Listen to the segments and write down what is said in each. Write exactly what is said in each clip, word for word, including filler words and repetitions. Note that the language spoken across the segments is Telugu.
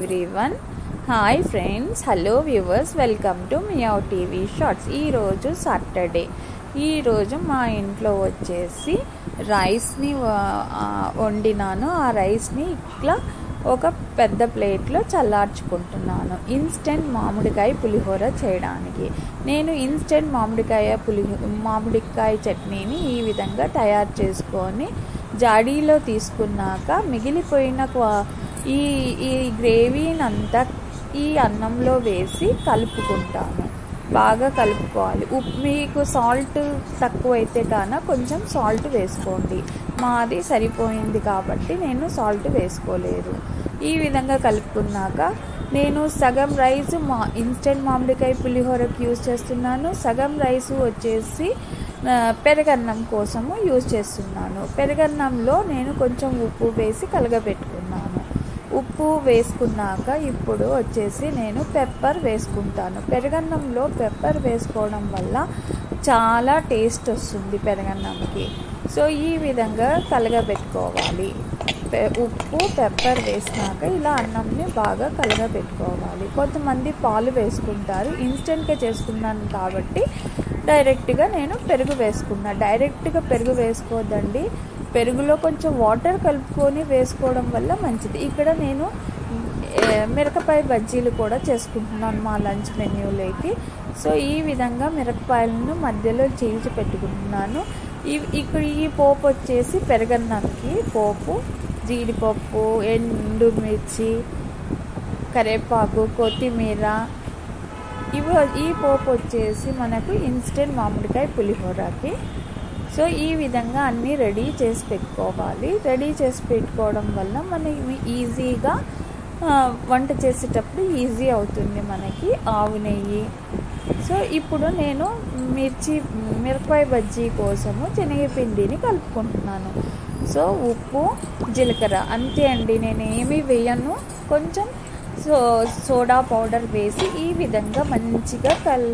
Everyone. Hi friends, hello viewers, welcome to Meow TV shorts. ఈరోజు సాటర్డే. ఈరోజు మా ఇంట్లో వచ్చేసి రైస్ని వండినాను. ఆ రైస్ని ఇట్లా ఒక పెద్ద ప్లేట్లో చల్లార్చుకుంటున్నాను ఇన్స్టెంట్ మామిడికాయ పులిహోర చేయడానికి. నేను ఇన్స్టెంట్ మామిడికాయ పులిహో మామిడికాయ చట్నీని ఈ విధంగా తయారు చేసుకొని జాడీలో తీసుకున్నాక మిగిలిపోయిన ఈ ఈ గ్రేవీనంతా ఈ అన్నంలో వేసి కలుపుకుంటాను. బాగా కలుపుకోవాలి. ఉప్పు మీకు సాల్ట్ తక్కువైతే కాన కొంచెం సాల్ట్ వేసుకోండి. మాది సరిపోయింది కాబట్టి నేను సాల్ట్ వేసుకోలేదు. ఈ విధంగా కలుపుకున్నాక నేను సగం రైస్ మా ఇన్స్టెంట్ మామిడికాయ పులిహోరకి యూజ్ చేస్తున్నాను. సగం రైస్ వచ్చేసి పెరుగన్నం కోసము యూజ్ చేస్తున్నాను. పెరుగన్నంలో నేను కొంచెం ఉప్పు వేసి కలగబెట్టుకున్నాను. ఉప్పు వేసుకున్నాక ఇప్పుడు వచ్చేసి నేను పెప్పర్ వేసుకుంటాను. పెరుగన్నంలో పెప్పర్ వేసుకోవడం వల్ల చాలా టేస్ట్ వస్తుంది పెరుగన్నంకి. సో ఈ విధంగా కలగబెట్టుకోవాలి. ఉప్పు పెప్పర్ వేసినాక ఇలా అన్నంని బాగా కలగబెట్టుకోవాలి. కొంతమంది పాలు వేసుకుంటారు. ఇన్స్టెంట్గా చేసుకున్నాను కాబట్టి డైరెక్ట్గా నేను పెరుగు వేసుకున్నా. డైరెక్ట్గా పెరుగు వేసుకోవద్దండి. పెరుగులో కొంచెం వాటర్ కలుపుకొని వేసుకోవడం వల్ల మంచిది. ఇక్కడ నేను మిరపకాయ బజ్జీలు కూడా చేసుకుంటున్నాను మా లంచ్ మెన్యూలోకి. సో ఈ విధంగా మిరపకాయలను మధ్యలో చీల్చి పెట్టుకుంటున్నాను. ఈ ఇక్కడ ఈ పోపు వచ్చేసి పెరుగన్నంకి పోపు జీడిపప్పు, ఎండుమిర్చి, కరివేపాకు, కొత్తిమీర ఇవి ఈ పోపు వచ్చేసి మనకు ఇన్స్టెంట్ మామిడికాయ పులిహోరకి. సో ఈ విధంగా అన్నీ రెడీ చేసి పెట్టుకోవాలి. రెడీ చేసి పెట్టుకోవడం వల్ల మనకి ఈజీగా వంట చేసేటప్పుడు ఈజీ అవుతుంది మనకి. ఆవు నెయ్యి. సో ఇప్పుడు నేను మిర్చి మిరపకాయ బజ్జీ కోసము శనగపిండిని కలుపుకుంటున్నాను. సో ఉప్పు, జీలకర్ర అంతే అండి, నేను ఏమీ వేయను. కొంచెం సో సోడా పౌడర్ వేసి ఈ విధంగా మంచిగా కల్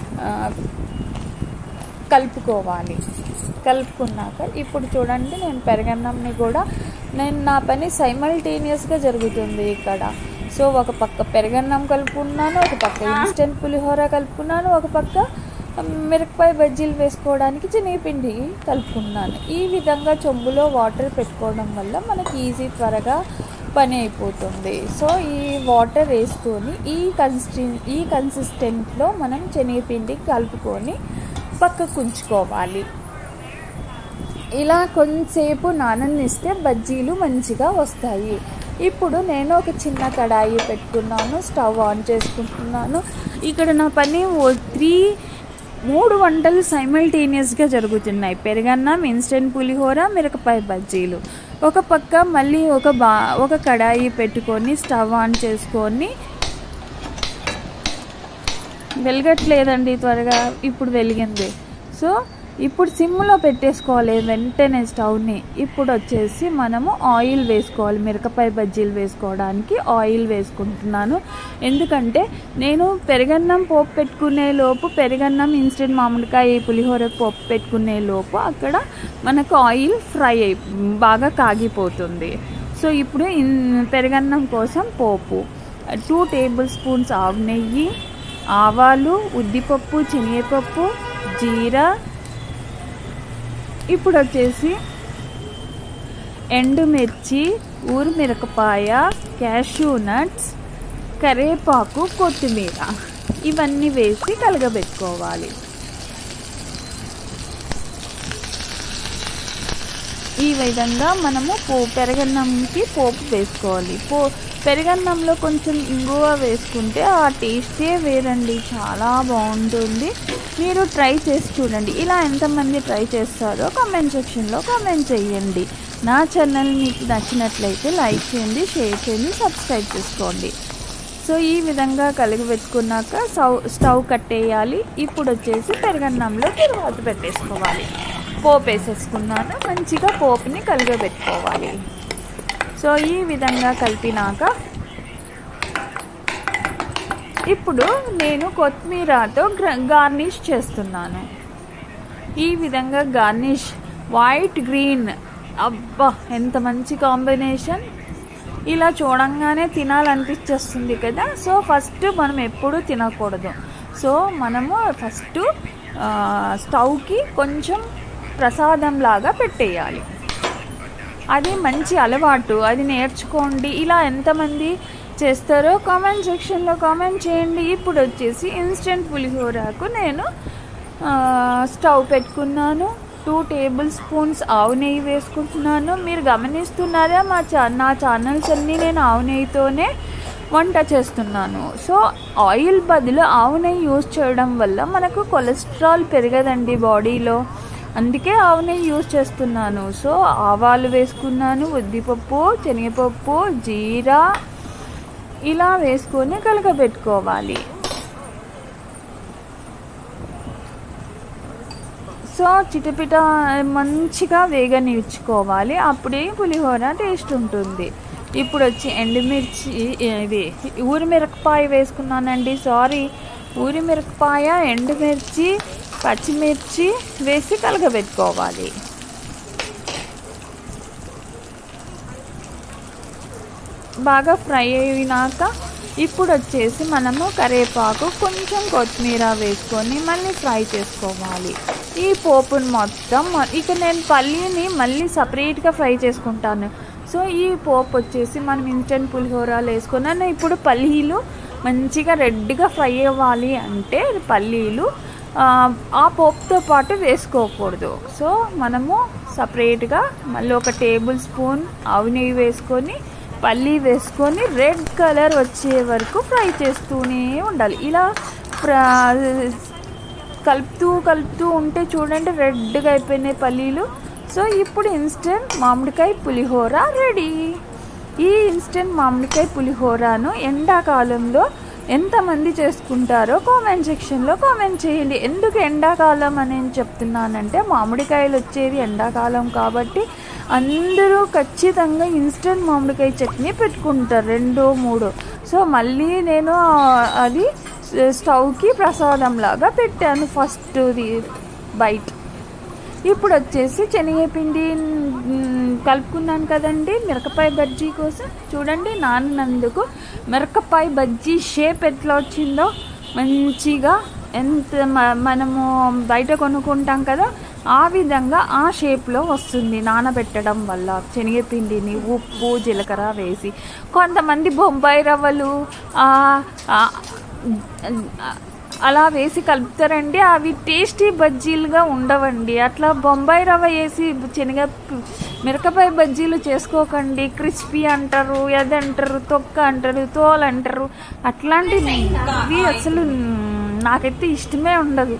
కలుపుకోవాలి. కలుపుకున్నాక ఇప్పుడు చూడండి, నేను పెరుగన్నంని కూడా నేను నా పని సైమల్టేనియస్గా జరుగుతుంది ఇక్కడ. సో ఒక పక్క పెరుగన్నం కలుపుకున్నాను, ఒక పక్క ఇన్స్టెంట్ పులిహోర కలుపుకున్నాను, ఒక పక్క మిరపకాయ బజ్జీలు వేసుకోవడానికి శనగపిండి కలుపుకున్నాను. ఈ విధంగా చెంబులో వాటర్ పెట్టుకోవడం వల్ల మనకి ఈజీ త్వరగా పని అయిపోతుంది. సో ఈ వాటర్ వేసుకొని ఈ కన్సిస్టెన్ ఈ కన్సిస్టెంట్లో మనం శనగపిండి కలుపుకొని పక్కకు ఉంచుకోవాలి. ఇలా కొంచెంసేపు నాననిస్తే బజ్జీలు మంచిగా వస్తాయి. ఇప్పుడు నేను ఒక చిన్న కడాయి పెట్టుకున్నాను. స్టవ్ ఆన్ చేసుకుంటున్నాను. ఇక్కడ నా పని ఓ త్రీ మూడు వంటలు సైమల్టేనియస్గా జరుగుతున్నాయి. పెరుగన్నం, ఇన్స్టెంట్ పులిహోర, మిరపకాయ బజ్జీలు. ఒక పక్క మళ్ళీ ఒక బా ఒక కడాయి పెట్టుకొని స్టవ్ ఆన్ చేసుకొని వెలగట్లేదండి త్వరగా. ఇప్పుడు వెలిగింది. సో ఇప్పుడు సిమ్లో పెట్టేసుకోవాలి వెంటనే స్టవ్ని. ఇప్పుడు వచ్చేసి మనము ఆయిల్ వేసుకోవాలి. మిరపకాయ బజ్జీలు వేసుకోవడానికి ఆయిల్ వేసుకుంటున్నాను. ఎందుకంటే నేను పెరుగన్నం పోపు పెట్టుకునే లోపు పెరుగన్నం ఇన్స్టెంట్ మామిడికాయ పులిహోర పోపు పెట్టుకునే లోపు అక్కడ మనకు ఆయిల్ ఫ్రై అయి బాగా కాగిపోతుంది. సో ఇప్పుడు పెరుగన్నం కోసం పోపు టూ టేబుల్ స్పూన్స్ ఆవు నెయ్యి, ఆవాలు, ఉద్దిపప్పు, శనగపప్పు, జీరా, ఇప్పుడు వచ్చేసి ఎండుమిర్చి, ఊరుమిరపకాయ, క్యాష్యూ నట్స్, కరివేపాకు, కొత్తిమీర ఇవన్నీ వేసి కలగబెట్టుకోవాలి. ఈ విధంగా మనము పో పెరుగన్నంకి పోపు వేసుకోవాలి. పో పెరుగన్నంలో కొంచెం ఇంగువ వేసుకుంటే ఆ టేస్టే వేరండి, చాలా బాగుంటుంది. మీరు ట్రై చేసి చూడండి. ఇలా ఎంతమంది ట్రై చేస్తారో కామెంట్ సెక్షన్లో కామెంట్ చేయండి. నా ఛానల్ మీకు నచ్చినట్లయితే లైక్ చేయండి, షేర్ చేయండి, సబ్స్క్రైబ్ చేసుకోండి. సో ఈ విధంగా కలిగిపెట్టుకున్నాక స్టవ్ స్టవ్ కట్టేయాలి. ఇప్పుడు వచ్చేసి పెరుగన్నంలో తిరువాత పెట్టేసుకోవాలి. పోపు వేసేసుకున్నాను. మంచిగా పోపుని కలిగబెట్టుకోవాలి. సో ఈ విధంగా కలిపినాక ఇప్పుడు నేను కొత్తిమీరతో గార్నిష్ చేస్తున్నాను. ఈ విధంగా గార్నిష్ వైట్ గ్రీన్, అబ్బా ఎంత మంచి కాంబినేషన్. ఇలా చూడంగానే తినాలనిపించేస్తుంది కదా. సో ఫస్ట్ మనం ఎప్పుడూ తినకూడదు. సో మనము ఫస్ట్ స్టవ్కి కొంచెం ప్రసాదంలాగా పెట్టేయాలి. అది మంచి అలవాటు, అది నేర్చుకోండి. ఇలా ఎంతమంది చేస్తారో కామెంట్ సెక్షన్లో కామెంట్ చేయండి. ఇప్పుడు వచ్చేసి ఇన్స్టెంట్ పులిహోరకు నేను స్టవ్ పెట్టుకున్నాను. టూ టేబుల్ స్పూన్స్ ఆవు నెయ్యి వేసుకుంటున్నాను. మీరు గమనిస్తున్నారా, మా చా నా ఛానల్స్ అన్నీ నేను ఆవు నెయ్యితోనే వంట చేస్తున్నాను. సో ఆయిల్ బదులు ఆవు నెయ్యి యూజ్ చేయడం వల్ల మనకు కొలెస్ట్రాల్ పెరగదండి బాడీలో, అందుకే ఆవు నెయ్యి యూజ్ చేస్తున్నాను. సో ఆవాలు వేసుకున్నాను, ఉద్దిపప్పు, శనగపప్పు, జీరా ఇలా వేసుకొని కలగబెట్టుకోవాలి. సో చిటపిట మంచిగా వేగనిచ్చుకోవాలి, అప్పుడే పులిహోర టేస్ట్ ఉంటుంది. ఇప్పుడు వచ్చి ఎండుమిర్చి, ఇది ఊరిమిరపకాయ వేసుకున్నానండి, సారీ ఊరిమిరపకాయ, ఎండుమిర్చి, పచ్చిమిర్చి వేసి కలగబెట్టుకోవాలి. బాగా ఫ్రై అయినాక ఇప్పుడు వచ్చేసి మనము కరివేపాకు, కొంచెం కొత్తిమీర వేసుకొని మళ్ళీ ఫ్రై చేసుకోవాలి. ఈ పోపును మొత్తం ఇక నేను పల్లీని మళ్ళీ సపరేట్గా ఫ్రై చేసుకుంటాను. సో ఈ పోపు వచ్చేసి మనం ఇన్స్టెంట్ పులిహోరలు వేసుకున్నాను. ఇప్పుడు పల్లీలు మంచిగా రెడ్గా ఫ్రై అవ్వాలి అంటే పల్లీలు ఆ పోపుతో పాటు వేసుకోకూడదు. సో మనము సపరేట్గా మళ్ళీ ఒక టేబుల్ స్పూన్ ఆవు నెయ్యి వేసుకొని పల్లీ వేసుకొని రెడ్ కలర్ వచ్చే వరకు ఫ్రై చేస్తూనే ఉండాలి. ఇలా కలుపుతూ కలుపుతూ ఉంటే చూడండి రెడ్గా అయిపోయినాయి పల్లీలు. సో ఇప్పుడు ఇన్స్టెంట్ మామిడికాయ పులిహోర రెడీ. ఈ ఇన్స్టెంట్ మామిడికాయ పులిహోరను ఎండాకాలంలో ఎంతమంది చేసుకుంటారో కామెంట్ సెక్షన్లో కామెంట్ చేయండి. ఎందుకు ఎండాకాలం అని చెప్తున్నానంటే మామిడికాయలు వచ్చేది ఎండాకాలం కాబట్టి అందరూ ఖచ్చితంగా ఇన్స్టెంట్ మామిడికాయ చట్నీ పెట్టుకుంటారు, రెండో మూడో. సో మళ్ళీ నేను అది స్టవ్కి ప్రసాదం లాగా పెట్టాను ఫస్ట్ బైట్. ఇప్పుడు వచ్చేసి శనగపిండి కలుపుకున్నాను కదండి మిరపకాయ బజ్జీ కోసం. చూడండి నాన్నందుకు మిరపకాయ బజ్జీ షేప్ ఎట్లా వచ్చిందో మంచిగా, ఎంత మనము బయట కొనుక్కుంటాం కదా ఆ విధంగా ఆ షేప్లో వస్తుంది నానబెట్టడం వల్ల. శనగపిండిని ఉప్పు జీలకర్ర వేసి, కొంతమంది బొంబాయి రవ్వలు అలా వేసి కలుపుతారండి, అవి టేస్టీ బజ్జీలుగా ఉండవండి. అట్లా బొంబాయి రవ్వ వేసి శనగ మిరపకాయ బజ్జీలు చేసుకోకండి. క్రిస్పీ అంటారు, ఎదంటారు, తొక్క అంటారు, తోలు అంటారు. అట్లాంటివి అసలు నాకైతే ఇష్టమే ఉండదు.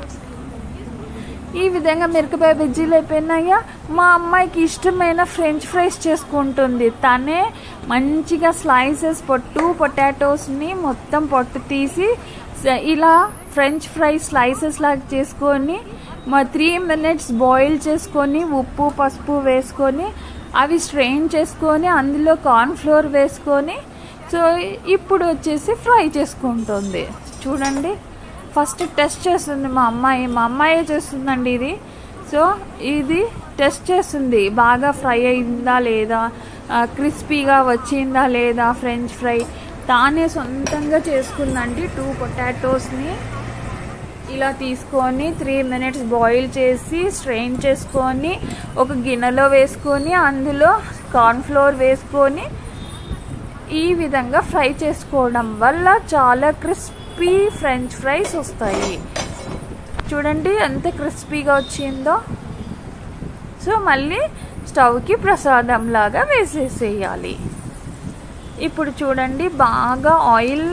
ఈ విధంగా మిరపకాయ బజ్జీలు అయిపోయినాయా. మా అమ్మాయికి ఇష్టమైన ఫ్రెంచ్ ఫ్రైస్ చేసుకుంటుంది. తనే మంచిగా స్లైసెస్ పొట్టు పొటాటోస్ని మొత్తం పొట్టు తీసి ఇలా ఫ్రెంచ్ ఫ్రై స్లైసెస్ లాగా చేసుకొని మా త్రీ మినిట్స్ బాయిల్ చేసుకొని ఉప్పు పసుపు వేసుకొని అవి స్ట్రెయిన్ చేసుకొని అందులో కార్న్ఫ్లోర్ వేసుకొని సో ఇప్పుడు వచ్చేసి ఫ్రై చేసుకుంటుంది. చూడండి ఫస్ట్ టెస్ట్ చేస్తుంది మా అమ్మాయి, మా అమ్మాయే చేస్తుందండి ఇది. సో ఇది టెస్ట్ చేస్తుంది బాగా ఫ్రై అయిందా లేదా, క్రిస్పీగా వచ్చిందా లేదా ఫ్రెంచ్ ఫ్రై. తానే సొంతంగా చేసుకుందండి. టూ పొటాటోస్ని ఇలా తీసుకొని త్రీ మినిట్స్ బాయిల్ చేసి స్ట్రెయిన్ చేసుకొని ఒక గిన్నెలో వేసుకొని అందులో కార్న్ఫ్లోర్ వేసుకొని ఈ విధంగా ఫ్రై చేసుకోవడం వల్ల చాలా క్రిస్పీ ఫ్రెంచ్ ఫ్రైస్ వస్తాయి. చూడండి ఎంత క్రిస్పీగా వచ్చిందో. సో మళ్ళీ స్టవ్కి ప్రసాదం లాగా వేసేసేయాలి. ఇప్పుడు చూడండి బాగా ఆయిల్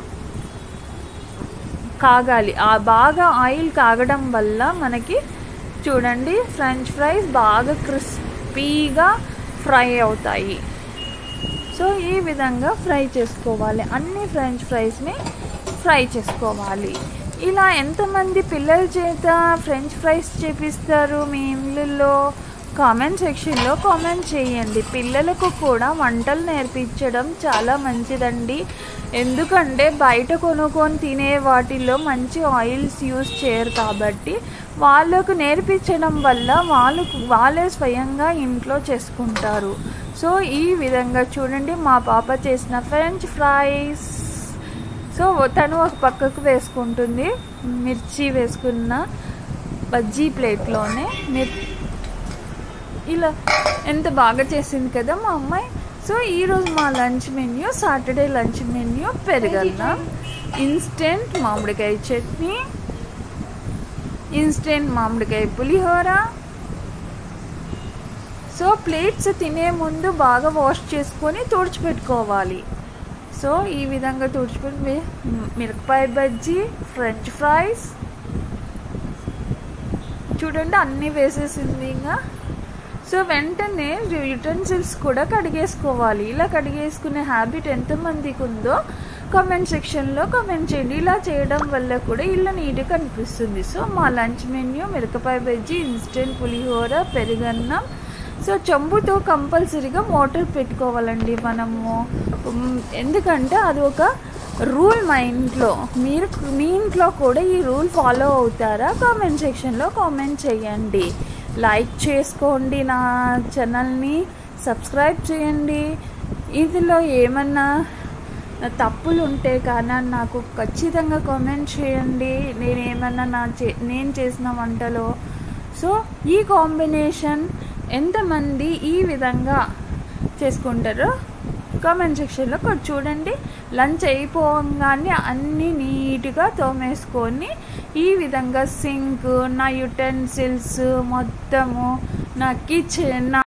కాగాలి. ఆ బాగా ఆయిల్ కాగడం వల్ల మనకి చూడండి ఫ్రెంచ్ ఫ్రైస్ బాగా క్రిస్పీగా ఫ్రై అవుతాయి. సో ఈ విధంగా ఫ్రై చేసుకోవాలి, అన్ని ఫ్రెంచ్ ఫ్రైస్ని ఫ్రై చేసుకోవాలి. ఇలా ఎంతమంది పిల్లల చేత ఫ్రెంచ్ ఫ్రైస్ చేపిస్తారు మీ ఇళ్ళల్లో? కామెంట్ సెక్షన్లో కామెంట్ చేయండి. పిల్లలకు కూడా వంటలు నేర్పించడం చాలా మంచిదండి. ఎందుకంటే బయట కొనుక్కొని తినే వాటిల్లో మంచి ఆయిల్స్ యూస్ చేయరు కాబట్టి వాళ్ళకు నేర్పించడం వల్ల వాళ్ళు వాళ్ళే స్వయంగా ఇంట్లో చేసుకుంటారు. సో ఈ విధంగా చూడండి మా పాప చేసిన ఫ్రెంచ్ ఫ్రైస్. సో తను ఒక పక్కకు వేసుకుంటుంది మిర్చి వేసుకున్న బజ్జీ ప్లేట్లోనే. మిర్ ఇలా ఎంత బాగా చేసింది కదా మా అమ్మాయి. సో ఈరోజు మా lunch menu, Saturday lunch menu పెరుగన్నం, ఇన్స్టెంట్ మామిడికాయ చట్నీ, ఇన్స్టెంట్ మామిడికాయ పులిహోర. సో ప్లేట్స్ తినే ముందు బాగా వాష్ చేసుకొని తుడిచిపెట్టుకోవాలి. సో ఈ విధంగా తుడిచిపెట్టి మిరపకాయ బజ్జీ, ఫ్రెంచ్ ఫ్రైస్ చూడండి అన్నీ వేసేసింది ఇంకా. సో వెంటనే యుటెన్సిల్స్ కూడా కడిగేసుకోవాలి. ఇలా కడిగేసుకునే హ్యాబిట్ ఎంతమందికి ఉందో కామెంట్ సెక్షన్లో కామెంట్ చేయండి. ఇలా చేయడం వల్ల కూడా ఇల్లు నీట్గా కనిపిస్తుంది. సో మా లంచ్ మెన్యూ మిరపకాయ బజ్జీ, ఇన్స్టెంట్ పులిహోర, పెరుగన్నం. సో చెంబుతో కంపల్సరీగా మోటార్ పెట్టుకోవాలండి మనము, ఎందుకంటే అది ఒక రూల్ మా ఇంట్లో. మీరు మీ ఇంట్లో కూడా ఈ రూల్ ఫాలో అవుతారా? కామెంట్ సెక్షన్లో కామెంట్ చేయండి. లైక్ చేసుకోండి, నా ఛానల్ని సబ్స్క్రైబ్ చేయండి. ఇందులో ఏమన్నా తప్పులు ఉంటే కానీ నాకు ఖచ్చితంగా కామెంట్ చేయండి. నేనేమన్నా నా చే నేను చేసిన వంటలో. సో ఈ కాంబినేషన్ ఎంతమంది ఈ విధంగా చేసుకుంటారో కామెంట్ సెక్షన్లో కొంచెం చూడండి. లంచ్ అయిపోగానే అన్నీ నీట్గా తోమేసుకొని ఈ విధంగా సింక్, నా యుటెన్సిల్స్ మొత్తము, నా కిచెన్,